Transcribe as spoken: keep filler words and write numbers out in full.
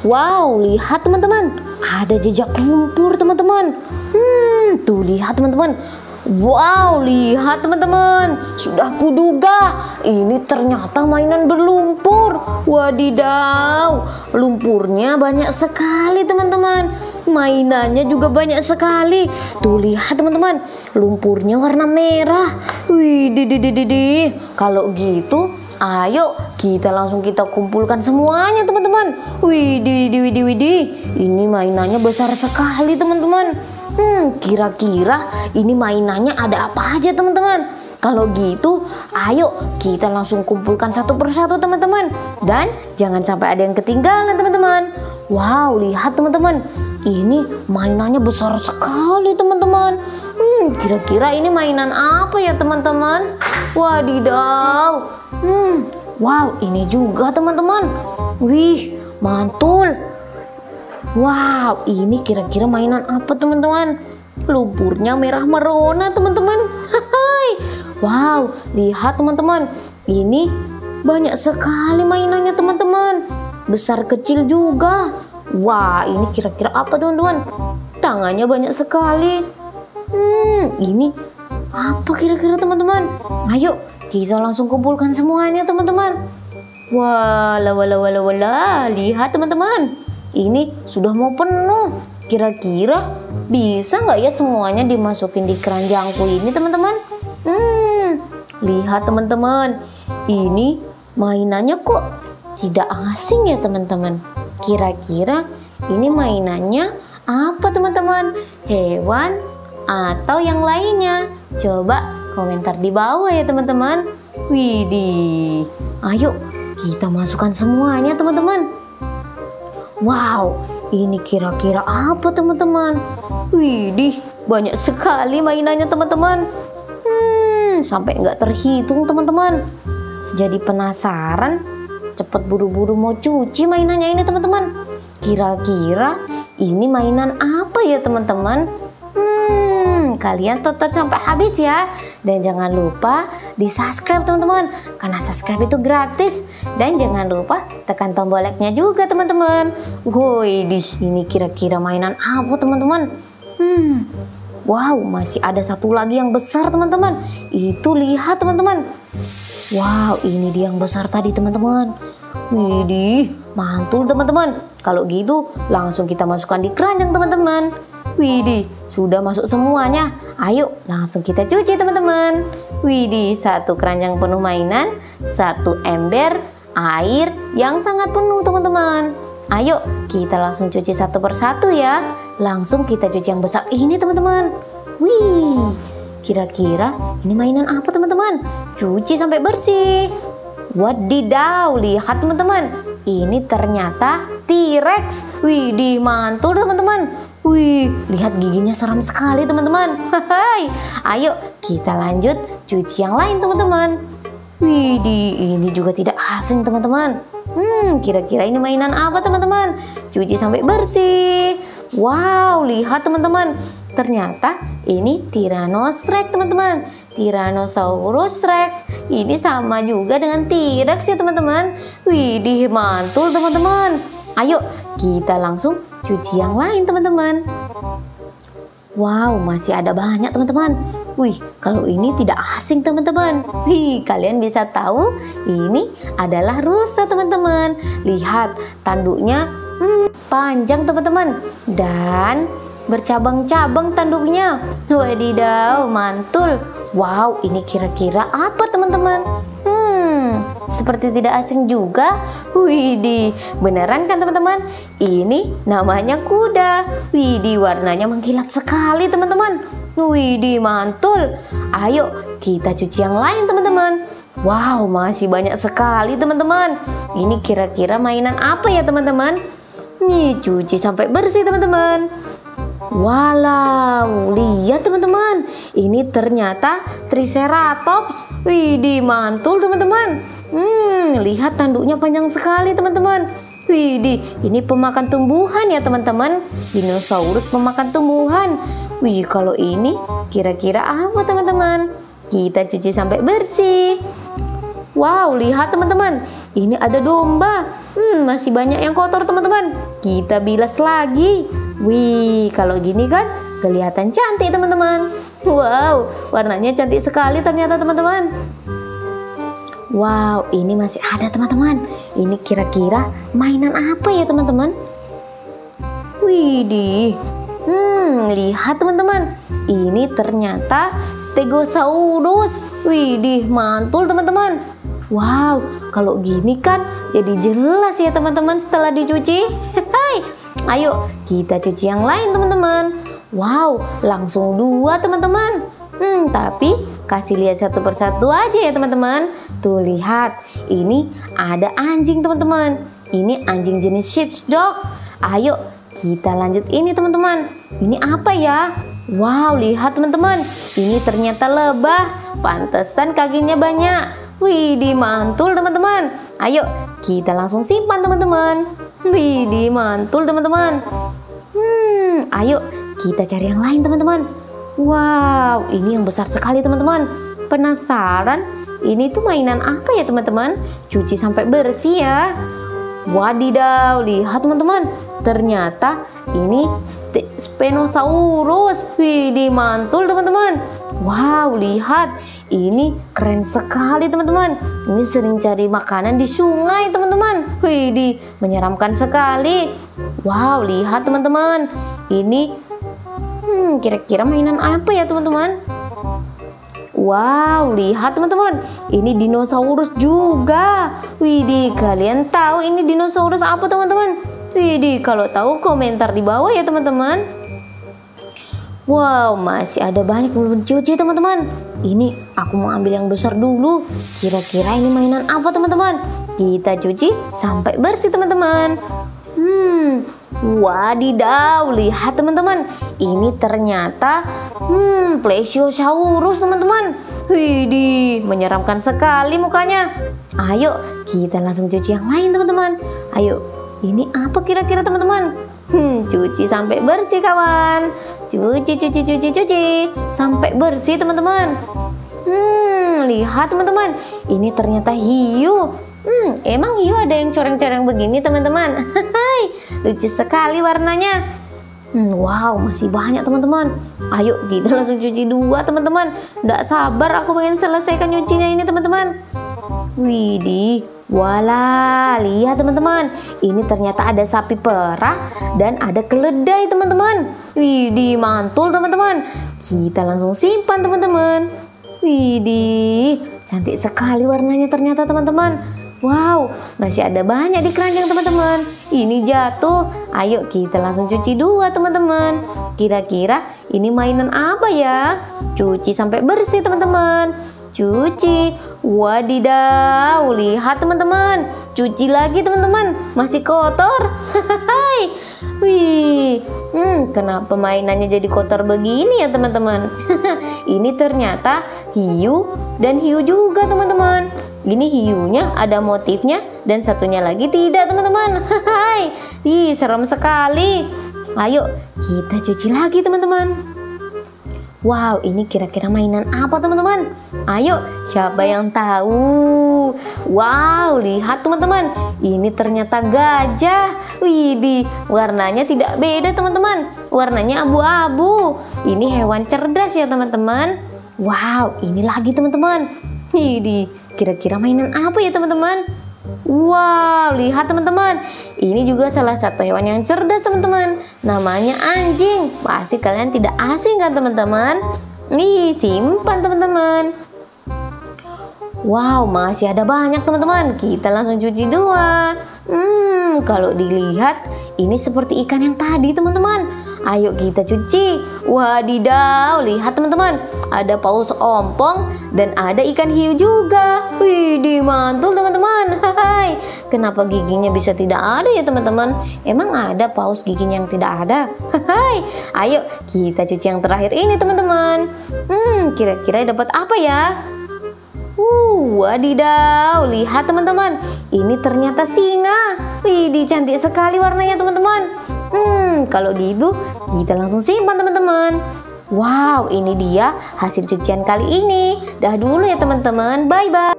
Wow, lihat teman-teman, ada jejak lumpur teman-teman. Hmm, tuh lihat teman-teman. Wow, lihat teman-teman, sudah kuduga ini ternyata mainan berlumpur. Wadidaw, lumpurnya banyak sekali teman-teman. Mainannya juga banyak sekali. Tuh lihat teman-teman, lumpurnya warna merah. Wih, di di di di di. Kalau gitu, ayo kita langsung kita kumpulkan semuanya teman-teman. Wih, di di di di. Ini mainannya besar sekali teman-teman. Hmm, kira-kira ini mainannya ada apa aja teman-teman? Kalau gitu, ayo kita langsung kumpulkan satu persatu teman-teman. Dan jangan sampai ada yang ketinggalan teman-teman. Wow, lihat teman-teman, ini mainannya besar sekali teman-teman. Hmm, kira-kira ini mainan apa ya teman-teman? Wadidaw. Hmm, wow, ini juga teman-teman. Wih, mantul. Wow, ini kira-kira mainan apa teman-teman? Lumpurnya merah merona teman-teman. Hai. Wow, lihat teman-teman, ini banyak sekali mainannya teman-teman. Besar kecil juga. Wah, ini kira-kira apa teman-teman? Tangannya banyak sekali. Hmm, ini apa kira-kira teman-teman? Ayo kita langsung kumpulkan semuanya teman-teman. Wala wala wala wala, lihat teman-teman, ini sudah mau penuh. Kira-kira bisa nggak ya semuanya dimasukin di keranjangku ini teman-teman? Hmm, lihat teman-teman, ini mainannya kok tidak asing ya teman-teman. Kira-kira ini mainannya apa teman-teman? Hewan atau yang lainnya? Coba komentar di bawah ya teman-teman. Widih, ayo kita masukkan semuanya teman-teman. Wow, ini kira-kira apa teman-teman? Widih, banyak sekali mainannya teman-teman. Hmm, sampai nggak terhitung teman-teman. Jadi penasaran, cepet buru-buru mau cuci mainannya ini teman-teman. Kira-kira ini mainan apa ya teman-teman? Hmm, kalian tonton sampai habis ya. Dan jangan lupa di subscribe teman-teman, karena subscribe itu gratis. Dan jangan lupa tekan tombol like-nya juga teman-teman. Woi, ini kira-kira mainan apa teman-teman? Hmm, wow, masih ada satu lagi yang besar teman-teman. Itu lihat teman-teman. Wow, ini dia yang besar tadi teman-teman. Widih, mantul teman-teman. Kalau gitu langsung kita masukkan di keranjang teman-teman. Widih, sudah masuk semuanya. Ayo langsung kita cuci teman-teman. Widih, satu keranjang penuh mainan, satu ember air yang sangat penuh teman-teman. Ayo kita langsung cuci satu persatu ya. Langsung kita cuci yang besar ini teman-teman. Wih, kira-kira ini mainan apa teman-teman? Cuci sampai bersih. Wadidaw, lihat teman-teman, ini ternyata T-Rex. Widih, mantul teman-teman. Wih, lihat giginya seram sekali teman-teman. Hai, ayo kita lanjut cuci yang lain teman-teman. Widih, ini juga tidak asing teman-teman. Hmm, kira-kira ini mainan apa teman-teman? Cuci sampai bersih. Wow, lihat teman-teman, ternyata ini Tyrannosaurus Rex teman-teman. Tyrannosaurus Rex. Ini sama juga dengan T-Rex ya teman-teman. Widih, mantul teman-teman. Ayo kita langsung cuci yang lain teman-teman. Wow, masih ada banyak teman-teman. Wih, kalau ini tidak asing teman-teman. Wih, kalian bisa tahu ini adalah rusa teman-teman. Lihat tanduknya hmm, panjang teman-teman. Dan bercabang-cabang tanduknya. Wadidaw, mantul. Wow, ini kira-kira apa teman-teman? Hmm, seperti tidak asing juga. Widih, beneran kan teman-teman? Ini namanya kuda. Widih, warnanya mengkilat sekali teman-teman. Widih, mantul. Ayo kita cuci yang lain teman-teman. Wow, masih banyak sekali teman-teman. Ini kira-kira mainan apa ya teman-teman? Nih, cuci sampai bersih teman-teman. Walau, lihat teman-teman, ini ternyata Triceratops. Widih, mantul teman-teman. Hmm, lihat tanduknya panjang sekali teman-teman. Widih, ini pemakan tumbuhan ya teman-teman. Dinosaurus pemakan tumbuhan. Widih, kalau ini kira-kira apa teman-teman? Kita cuci sampai bersih. Wow, lihat teman-teman, ini ada domba. Hmm, masih banyak yang kotor teman-teman. kita bilas lagi. Wih, kalau gini kan kelihatan cantik teman-teman. Wow, warnanya cantik sekali ternyata teman-teman. Wow, ini masih ada teman-teman. Ini kira-kira mainan apa ya teman-teman? Widih, hmm, lihat teman-teman. Ini ternyata Stegosaurus. Widih, mantul teman-teman. Wow, kalau gini kan jadi jelas ya teman-teman setelah dicuci. Hai, ayo kita cuci yang lain teman-teman. Wow, langsung dua teman-teman. Hmm, tapi kasih lihat satu persatu aja ya teman-teman. Tuh lihat, ini ada anjing teman-teman. Ini anjing jenis sheepdog. Ayo kita lanjut ini teman-teman. Ini apa ya? Wow, lihat teman-teman. Ini ternyata lebah. Pantesan kakinya banyak. Widih, mantul teman-teman. Ayo kita langsung simpan teman-teman. Widih, mantul teman-teman. Hmm, ayo kita cari yang lain teman-teman. Wow, ini yang besar sekali teman-teman. Penasaran? Ini tuh mainan apa ya teman-teman? Cuci sampai bersih ya. Wadidaw, lihat teman-teman. Ternyata ini Spinosaurus. Widih, mantul teman-teman. Wow, lihat. Ini keren sekali teman-teman. Ini sering cari makanan di sungai teman-teman. Widih, menyeramkan sekali. Wow, lihat teman-teman. Ini hmm, kira-kira mainan apa ya teman-teman? Wow, lihat teman-teman. Ini dinosaurus juga. Widih, kalian tahu ini dinosaurus apa teman-teman? Widih, kalau tahu komentar di bawah ya teman-teman. Wow, masih ada banyak yang belum dicuci teman-teman. Ini aku mau ambil yang besar dulu. Kira-kira ini mainan apa teman-teman? Kita cuci sampai bersih teman-teman. Hmm, wadidaw, lihat teman-teman. Ini ternyata hmm, Plesiosaurus teman-teman. Widih, menyeramkan sekali mukanya. Ayo kita langsung cuci yang lain teman-teman. Ayo, ini apa kira-kira teman-teman? Hmm, cuci sampai bersih kawan. Cuci, cuci, cuci, cuci sampai bersih teman-teman. Hmm, lihat teman-teman. Ini ternyata hiu. Hmm, emang hiu ada yang coreng-coreng begini teman-teman. Hai, lucu sekali warnanya. Hmm, wow, masih banyak teman-teman. Ayo kita langsung cuci dua teman-teman. Nggak sabar aku pengen selesaikan nyucinya ini teman-teman. Widih, wala, lihat teman-teman. Ini ternyata ada sapi perah dan ada keledai teman-teman. Widih, mantul teman-teman. Kita langsung simpan teman-teman. Widih, cantik sekali warnanya ternyata teman-teman. Wow, masih ada banyak di keranjang teman-teman. Ini jatuh. Ayo kita langsung cuci dua teman-teman. Kira-kira ini mainan apa ya? Cuci sampai bersih teman-teman. Cuci. Wadidaw, lihat teman-teman. Cuci lagi teman-teman. Masih kotor. Hai. Wih, hmm, kenapa mainannya jadi kotor begini ya teman-teman? Ini ternyata hiu dan hiu juga teman-teman. Gini hiunya ada motifnya dan satunya lagi tidak teman-teman. Hai, ih serem sekali. Ayo kita cuci lagi teman-teman. Wow, ini kira-kira mainan apa teman-teman? Ayo, siapa yang tahu? Wow, lihat teman-teman. Ini ternyata gajah. Widih, warnanya tidak beda teman-teman. Warnanya abu-abu. Ini hewan cerdas ya teman-teman. Wow, ini lagi teman-teman. Widih, kira-kira mainan apa ya teman-teman? Wow, lihat teman-teman. Ini juga salah satu hewan yang cerdas teman-teman. Namanya anjing. Pasti kalian tidak asing kan teman-teman? Nih, simpan teman-teman. Wow, masih ada banyak teman-teman. Kita langsung cuci dua. Hmm, kalau dilihat ini seperti ikan yang tadi teman-teman. Ayo kita cuci. Wadidaw, lihat teman-teman. Ada paus ompong dan ada ikan hiu juga. Widih, mantul teman-teman. Hai, kenapa giginya bisa tidak ada ya teman-teman? Emang ada paus giginya yang tidak ada? Hai, ayo kita cuci yang terakhir ini teman-teman. Hmm, kira-kira dapat apa ya? Uh, wadidaw, lihat teman-teman. Ini ternyata singa. Widih, cantik sekali warnanya teman-teman. Hmm, kalau gitu kita langsung simpan teman-teman. Wow, ini dia hasil cucian kali ini. Dah dulu ya teman-teman. Bye-bye.